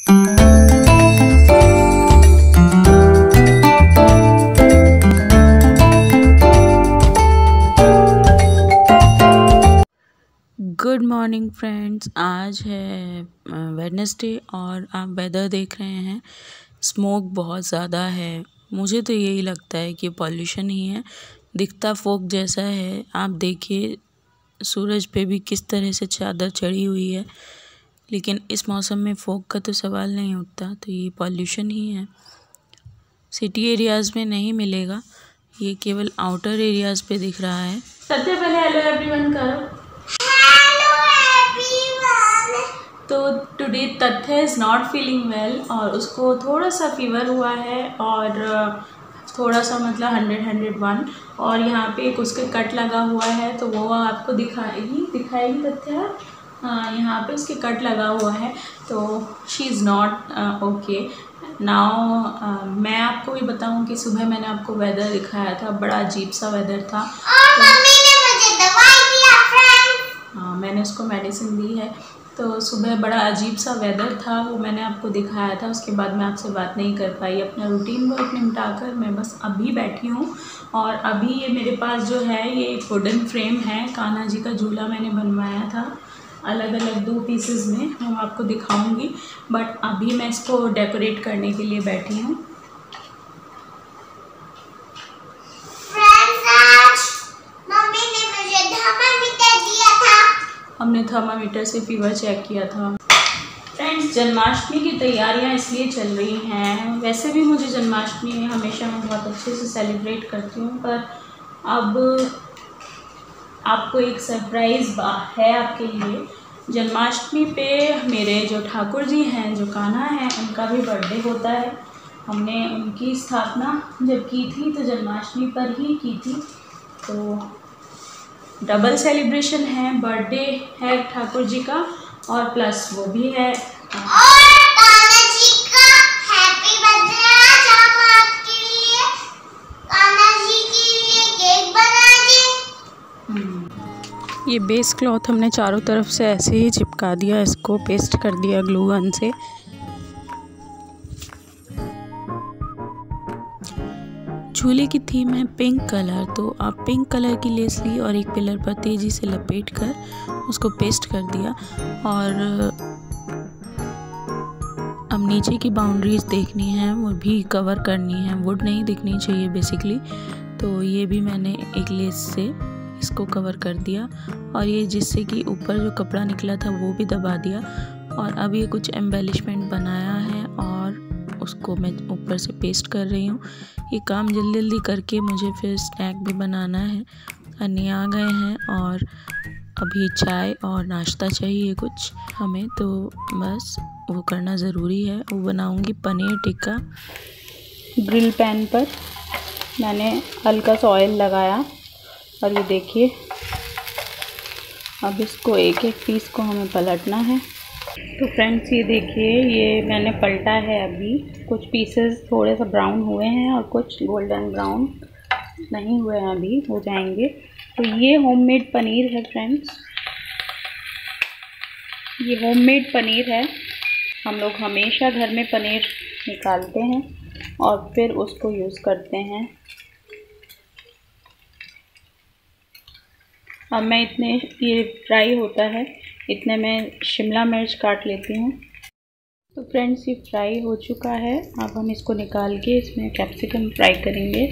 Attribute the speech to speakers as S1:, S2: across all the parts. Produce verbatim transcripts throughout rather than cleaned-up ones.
S1: Good morning friends, आज है Wednesday और आप वेदर देख रहे हैं। स्मोक बहुत ज़्यादा है। मुझे तो यही लगता है कि पॉल्यूशन ही है, दिखता फोक जैसा है। आप देखिए सूरज पे भी किस तरह से चादर चढ़ी हुई है, लेकिन इस मौसम में फोक का तो सवाल नहीं उठता। तो ये पॉल्यूशन ही है। सिटी एरियाज़ में नहीं मिलेगा, ये केवल आउटर एरियाज़ पे दिख रहा है। सबसे पहले हेलो एवरीवन करो। तो टुडे तथ्य इज़ नॉट फीलिंग वेल और उसको थोड़ा सा फीवर हुआ है और थोड़ा सा मतलब हंड्रेड हंड्रेड वन और यहाँ पे एक उसके कट लगा हुआ है, तो वो आपको दिखाएगी दिखाएगी तथ्य। हाँ, यहाँ पे उसके कट लगा हुआ है, तो she is not okay now. मैं आपको भी बताऊँ कि सुबह मैंने आपको वेदर दिखाया था, बड़ा अजीब सा वेदर था। तो, हाँ, मैंने उसको मेडिसिन दी है। तो सुबह बड़ा अजीब सा वेदर था, वो मैंने आपको दिखाया था। उसके बाद मैं आपसे बात नहीं कर पाई। अपना रूटीन वर्क निपटा कर मैं बस अभी बैठी हूँ और अभी ये मेरे पास जो है ये एक वुडन फ्रेम है। कान्हा जी का झूला मैंने बनवाया था अलग अलग दो पीसेस में, मैं आपको दिखाऊंगी। बट अभी मैं इसको डेकोरेट करने के लिए बैठी हूँ। हमने थर्मामीटर से फीवर चेक किया था। फ्रेंड्स, जन्माष्टमी की तैयारियां इसलिए चल रही हैं। वैसे भी मुझे जन्माष्टमी हमेशा मैं बहुत अच्छे से सेलिब्रेट करती हूँ, पर अब आपको एक सरप्राइज़ है आपके लिए। जन्माष्टमी पे मेरे जो ठाकुर जी हैं, जो कान्हा हैं, उनका भी बर्थडे होता है। हमने उनकी स्थापना जब की थी तो जन्माष्टमी पर ही की थी, तो डबल सेलिब्रेशन है। बर्थडे है ठाकुर जी का और प्लस वो भी है और कान्हा जी का हैप्पी बर्थडे। आज हम आपके लिए कान्हा जी के लिए केक बनाएंगे। ये बेस क्लॉथ हमने चारों तरफ से ऐसे ही चिपका दिया, इसको पेस्ट कर दिया ग्लू गन से। झूले की थीम है पिंक कलर, तो आप पिंक कलर की लेस ली और एक पिलर पर तेज़ी से लपेट कर उसको पेस्ट कर दिया। और अब नीचे की बाउंड्रीज देखनी है, वो भी कवर करनी है, वुड नहीं दिखनी चाहिए बेसिकली। तो ये भी मैंने एक लेस से इसको कवर कर दिया और ये जिससे कि ऊपर जो कपड़ा निकला था वो भी दबा दिया। और अब ये कुछ एम्बेलिशमेंट बनाया है और उसको मैं ऊपर से पेस्ट कर रही हूँ। ये काम जल्दी जल्दी करके मुझे फिर स्नैक भी बनाना है। अन्नी आ गए हैं और अभी चाय और नाश्ता चाहिए कुछ हमें, तो बस वो करना ज़रूरी है। वो बनाऊँगी पनीर टिक्का। ग्रिल पैन पर मैंने हल्का सा ऑयल लगाया और ये देखिए अब इसको एक एक पीस को हमें पलटना है। तो फ्रेंड्स, ये देखिए ये मैंने पलटा है। अभी कुछ पीसेस थोड़े सा ब्राउन हुए हैं और कुछ गोल्डन ब्राउन नहीं हुए हैं, अभी हो जाएंगे। तो ये होममेड पनीर है फ्रेंड्स, ये होममेड पनीर है। हम लोग हमेशा घर में पनीर निकालते हैं और फिर उसको यूज़ करते हैं। अब मैं इतने ये फ्राई होता है इतने में शिमला मिर्च काट लेती हूँ। तो फ्रेंड्स, ये फ्राई हो चुका है। अब हम इसको निकाल के इसमें कैप्सिकम फ्राई करेंगे।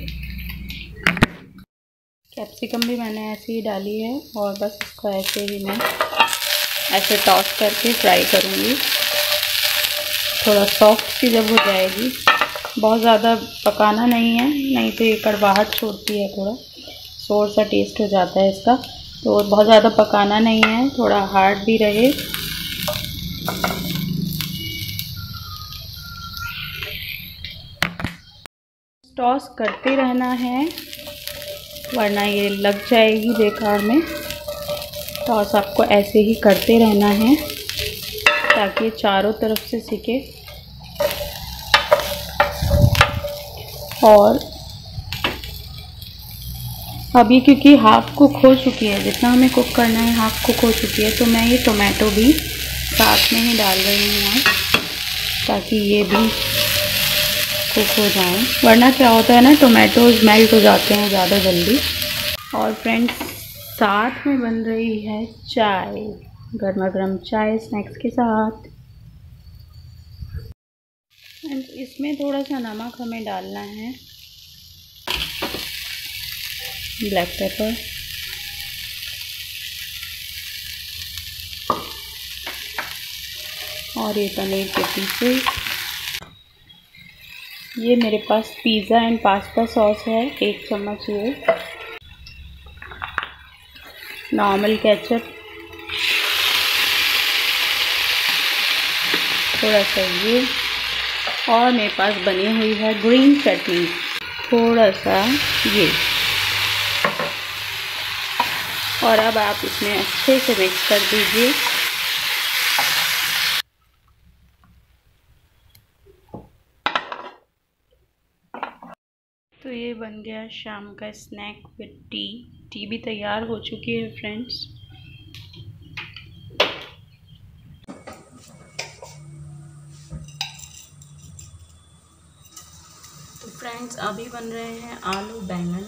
S1: कैप्सिकम भी मैंने ऐसे ही डाली है और बस इसको ऐसे ही मैं ऐसे टॉस करके फ्राई करूँगी। थोड़ा सॉफ्ट सी जब हो जाएगी, बहुत ज़्यादा पकाना नहीं है, नहीं तो ये कड़वाहट छोड़ती है, थोड़ा सोर सा टेस्ट हो जाता है इसका। तो बहुत ज़्यादा पकाना नहीं है, थोड़ा हार्ड भी रहे। टॉस करते रहना है वरना ये लग जाएगी बेकार में। टॉस आपको ऐसे ही करते रहना है ताकि चारों तरफ से सिके। और अभी क्योंकि हाफ कुक हो चुकी है, जितना हमें कुक करना है हाफ कुक हो चुकी है, तो मैं ये टोमेटो भी साथ में ही डाल रही हूँ। ताकि ये भी कुक हो जाए, वरना क्या होता है ना, टोमेटोज मेल्ट हो जाते हैं ज़्यादा जल्दी। और फ्रेंड्स, साथ में बन रही है चाय, गर्मा गर्म चाय स्नैक्स के साथ। एंड इसमें थोड़ा सा नमक हमें डालना है, ब्लैक पेपर, और ये पनीर के पीसेस। ये मेरे पास पिज़्ज़ा एंड पास्ता सॉस है, एक चम्मच ये, नॉर्मल केचप थोड़ा सा ये, और मेरे पास बनी हुई है ग्रीन चटनी थोड़ा सा ये। और अब आप इसमें अच्छे से मिक्स कर दीजिए। तो ये बन गया शाम का स्नैक विद टी। टी भी तैयार हो चुकी है फ्रेंड्स। तो फ्रेंड्स, अभी बन रहे हैं आलू बैंगन,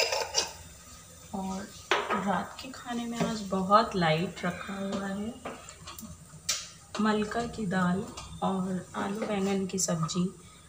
S1: और रात के खाने में आज बहुत लाइट रखा हुआ है, मलका की दाल और आलू बैंगन की सब्जी।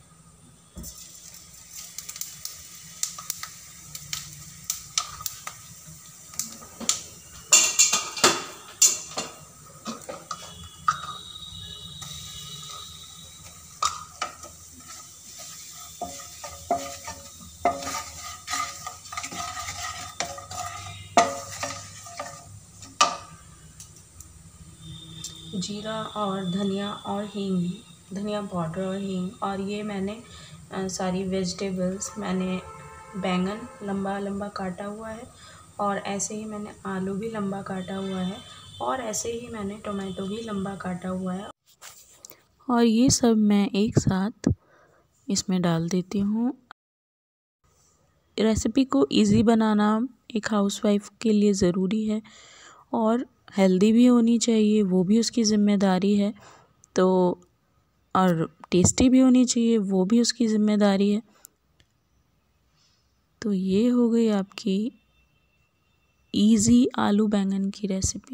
S1: जीरा और धनिया और हींग, धनिया पाउडर और हींग। और ये मैंने आ, सारी वेजिटेबल्स, मैंने बैंगन लंबा लंबा काटा हुआ है, और ऐसे ही मैंने आलू भी लंबा काटा हुआ है, और ऐसे ही मैंने टोमेटो भी लंबा काटा हुआ है। और ये सब मैं एक साथ इसमें डाल देती हूँ। रेसिपी को इजी बनाना एक हाउसवाइफ के लिए ज़रूरी है, और हेल्दी भी होनी चाहिए, वो भी उसकी ज़िम्मेदारी है। तो और टेस्टी भी होनी चाहिए, वो भी उसकी ज़िम्मेदारी है। तो ये हो गई आपकी इजी आलू बैंगन की रेसिपी।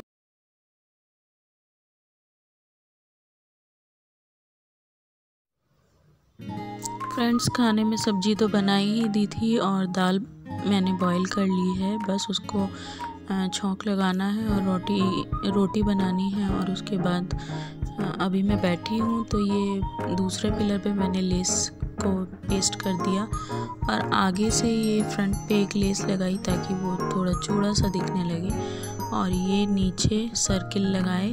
S1: फ्रेंड्स, खाने में सब्जी तो बनाई ही दी थी, और दाल मैंने बॉईल कर ली है, बस उसको छौंक लगाना है और रोटी रोटी बनानी है। और उसके बाद अभी मैं बैठी हूँ, तो ये दूसरे पिलर पे मैंने लेस को पेस्ट कर दिया, और आगे से ये फ्रंट पे एक लेस लगाई ताकि वो थोड़ा चौड़ा सा दिखने लगे, और ये नीचे सर्किल लगाए।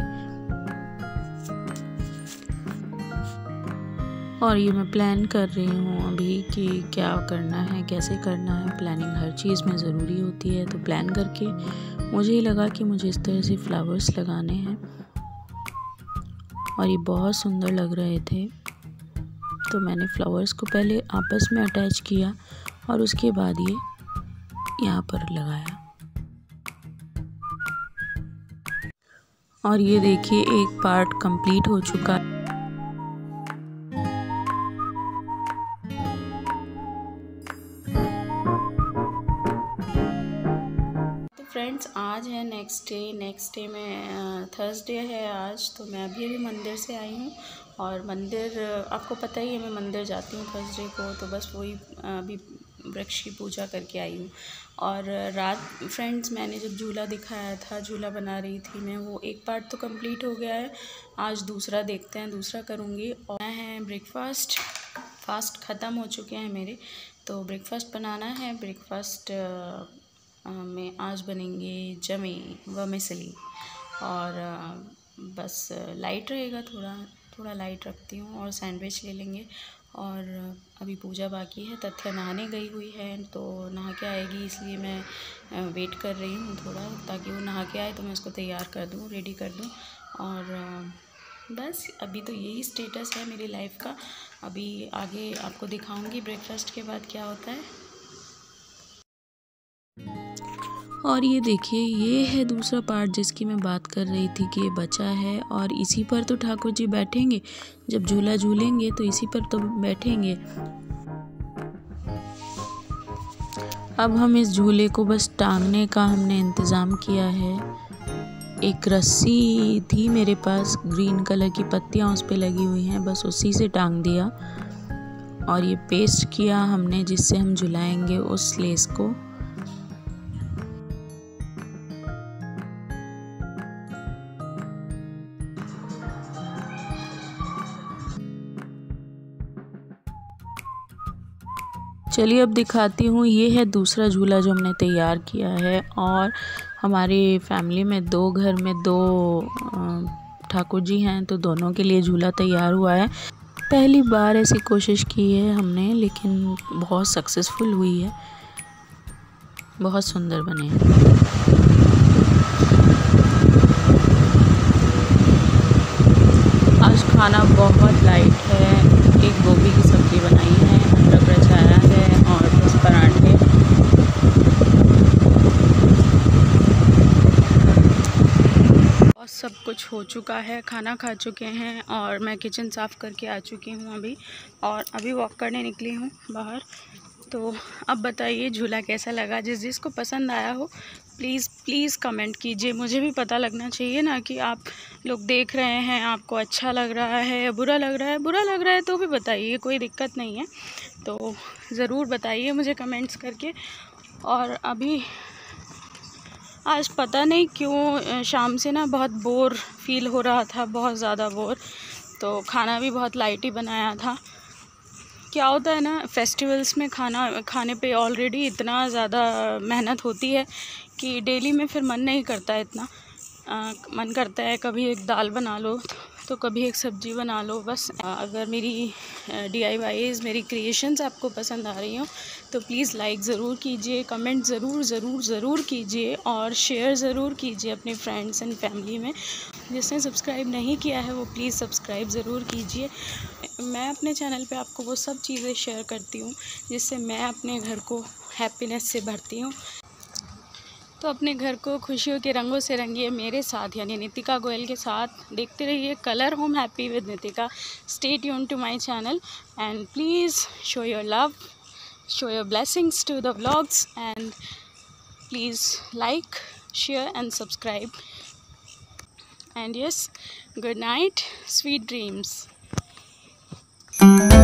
S1: और ये मैं प्लान कर रही हूँ अभी कि क्या करना है, कैसे करना है। प्लानिंग हर चीज़ में ज़रूरी होती है। तो प्लान करके मुझे ही लगा कि मुझे इस तरह से फ्लावर्स लगाने हैं, और ये बहुत सुंदर लग रहे थे। तो मैंने फ्लावर्स को पहले आपस में अटैच किया, और उसके बाद ये यहाँ पर लगाया। और ये देखिए, एक पार्ट कंप्लीट हो चुका है। फ्रेंड्स, आज है नेक्स्ट डे नेक्स्ट डे में थर्सडे है आज। तो मैं अभी अभी मंदिर से आई हूँ, और मंदिर आपको पता ही है, मैं मंदिर जाती हूँ थर्सडे को। तो बस वही अभी वृक्ष की पूजा करके आई हूँ। और रात फ्रेंड्स, मैंने जब झूला दिखाया था, झूला बना रही थी मैं, वो एक पार्ट तो कंप्लीट हो गया है। आज दूसरा देखते हैं, दूसरा करूँगी। और है ब्रेकफास्ट, फास्ट ख़त्म हो चुके हैं मेरे, तो ब्रेकफास्ट बनाना है। ब्रेकफास्ट में आज बनेंगे जमे वर्मिसेली, और बस लाइट रहेगा, थोड़ा थोड़ा लाइट रखती हूँ। और सैंडविच ले लेंगे। और अभी पूजा बाकी है। तथ्या नहाने गई हुई है, तो नहा के आएगी, इसलिए मैं वेट कर रही हूँ थोड़ा, ताकि वो नहा के आए तो मैं उसको तैयार कर दूँ, रेडी कर दूँ। और बस अभी तो यही स्टेटस है मेरी लाइफ का। अभी आगे आपको दिखाऊंगी ब्रेकफास्ट के बाद क्या होता है। और ये देखिए, ये है दूसरा पार्ट जिसकी मैं बात कर रही थी कि ये बचा है, और इसी पर तो ठाकुर जी बैठेंगे। जब झूला झूलेंगे तो इसी पर तो बैठेंगे। अब हम इस झूले को बस टांगने का हमने इंतज़ाम किया है। एक रस्सी थी मेरे पास, ग्रीन कलर की पत्तियां उस पे लगी हुई हैं, बस उसी से टांग दिया। और ये पेस्ट किया हमने जिससे हम झुलाएंगे उस लेस को। चलिए अब दिखाती हूँ। ये है दूसरा झूला जो हमने तैयार किया है, और हमारी फैमिली में दो घर में दो ठाकुर जी हैं, तो दोनों के लिए झूला तैयार हुआ है। पहली बार ऐसी कोशिश की है हमने, लेकिन बहुत सक्सेसफुल हुई है, बहुत सुंदर बने हैं। आज खाना बहुत लाइट है। एक गोभी की सब्ज़ी बनाई है, अदरक रचाया है और बस पराठे। और सब कुछ हो चुका है, खाना खा चुके हैं और मैं किचन साफ़ करके आ चुकी हूँ अभी, और अभी वॉक करने निकली हूँ बाहर। तो अब बताइए झूला कैसा लगा। जिस जिसको पसंद आया हो प्लीज़ प्लीज़ कमेंट कीजिए। मुझे भी पता लगना चाहिए ना कि आप लोग देख रहे हैं, आपको अच्छा लग रहा है या बुरा लग रहा है। बुरा लग रहा है तो भी बताइए, कोई दिक्कत नहीं है, तो ज़रूर बताइए मुझे कमेंट्स करके। और अभी आज पता नहीं क्यों शाम से ना बहुत बोर फील हो रहा था, बहुत ज़्यादा बोर। तो खाना भी बहुत लाइट ही बनाया था। क्या होता है ना, फेस्टिवल्स में खाना खाने पे ऑलरेडी इतना ज़्यादा मेहनत होती है कि डेली में फिर मन नहीं करता है इतना। आ, मन करता है कभी एक दाल बना लो तो कभी एक सब्ज़ी बना लो बस। आ, अगर मेरी डी आई वाईज़ मेरी क्रिएशंस आपको पसंद आ रही हो तो प्लीज़ लाइक ज़रूर कीजिए, कमेंट ज़रूर ज़रूर ज़रूर कीजिए और शेयर ज़रूर कीजिए अपने फ्रेंड्स एंड फैमिली में। जिसने सब्सक्राइब नहीं किया है वो प्लीज़ सब्सक्राइब ज़रूर कीजिए। मैं अपने चैनल पे आपको वो सब चीज़ें शेयर करती हूँ जिससे मैं अपने घर को हैप्पीनेस से भरती हूँ। तो अपने घर को खुशियों के रंगों से रंगिए मेरे साथ, यानी नितिका गोयल के साथ। देखते रहिए colour home happy with Nitika. Stay tune to my channel and please show your love, show your blessings to the vlogs, and please like, share and subscribe. And yes, good night, sweet dreams.